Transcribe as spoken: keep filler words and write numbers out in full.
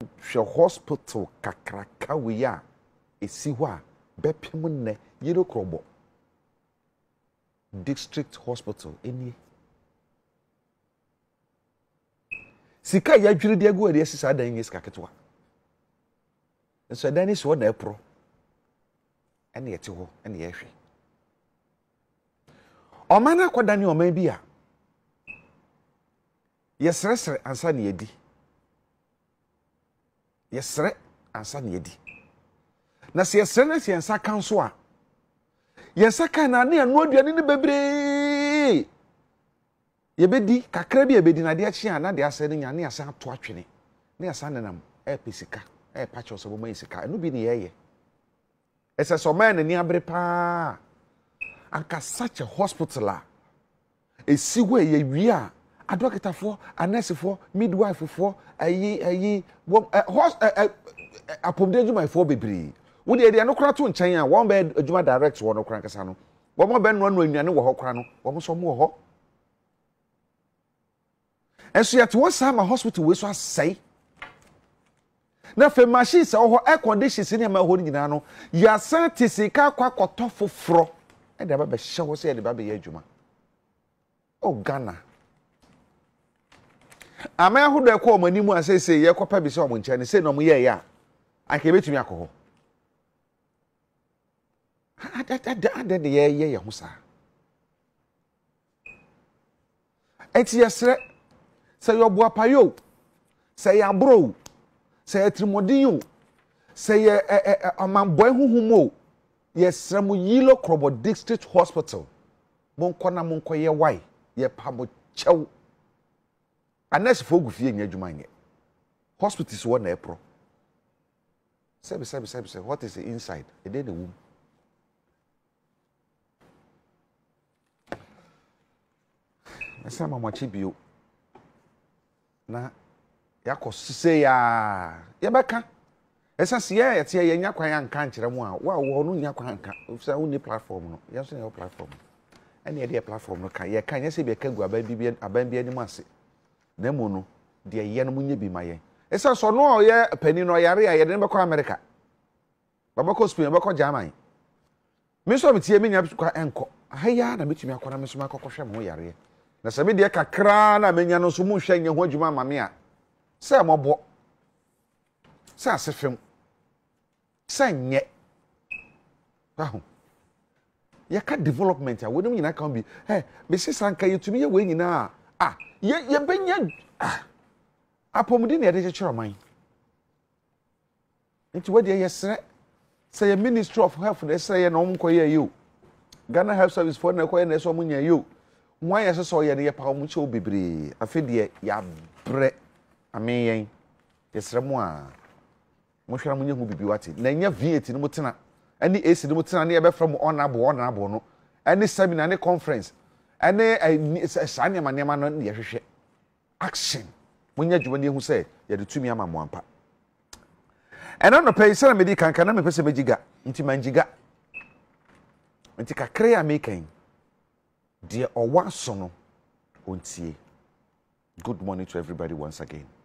hwe hospital kakraka we ya esi ho a bepem ne yero krobo district hospital eni sika ya dwire de agu ade asisa adan yi sika ketwa nso adan ni so na epro ene yete ho ene ye hwe omana akoda ni oman bi a yesresre ansa na yedi yesre ansa na yedi na se yesre na se ansa kan so a yesa kan na na no aduane ni bebre yebedi kakra bi yebedi na de achi a na de asa ni nya na asa ato atwene na asa nanam e pesika e pa cho so bo mai sika no bi ni yeye ese so man ni abre pa anka such a hospital a esi wo ye wi a adokitafo anesifo midwifefo ayi ayi apomde adwumayfo bebre wo de de no kora to nchen a won be adwuma direct wo no kora nkasa no wo mo be no no anwane wo ho kora no wo mo so mo ho enso yet wo sama hospital we so asai na fe machine se ho air conditions ni ma ho ni nyina no ya santi sika kwa koto foforo e de ba be hye wo se e de ba be ya adwuma o Ghana ama ahudo e ko omani mu asese ye kopa bi se omo nche ne se no mo ye ya anke betumi akoho ada de ye ye ye ho sa enti yesre se yo bo apayo se ya bro se trimodin se ye amamboy huhumo yesre mo yilo krobo district hospital mon kona mon koye wai ye pamo chew anas fo gufie nya adwuma nye hospitals wo na epro sebe sebe sebe sebe what is the inside e dey the womb esa mama chibio na yakosise ya yebeka esa se ya yete ye nya kwan anka nkire mu a wa wo no nya kwan anka ofisa wo ni platform no ya so na platform ene ye dey platform no ka ye kan ye se be ka gu aban bi aban bi ani mu ase na mu no de ye no munye bi maye esa so no ye pani no yare a ye de be ko America baba ko Spain baba ko Germany me so metie me nya kwa enko ahaya na metumi akora me so makokɔhwɛ mo yare na se me de kakra na menya no so mu hwɛ nya ho adwuma mame a se mɔbɔ se asefem se nye ahu ya ka development a wonum nyina kan bi eh me sisa nka yetumi ye we nyina ah ye ye benya ah apomudi na ye de kyerɛ man nti we de ye sere say a Ministry of Health they say no mo koye you Ghana Health Service for na koye na so mo nya you wan ye so ye de ye pa mo che obebre afedie ya bre amen yesre mo a mo hwera mo nya hu bibi wate na nya V eight ni mo tena ani A C ni mo tena na ye be fra mo onabo onabo no ani seminar ni conference ani sane ma ne ma no ye hwehwe action mo nya dwuma ni hu say ye de tumi ama mo ampa ena no pay sera medi kanka na me pese megiga nti mangiga nti kakra ya mekan de owa so no ontie. Good morning to everybody once again.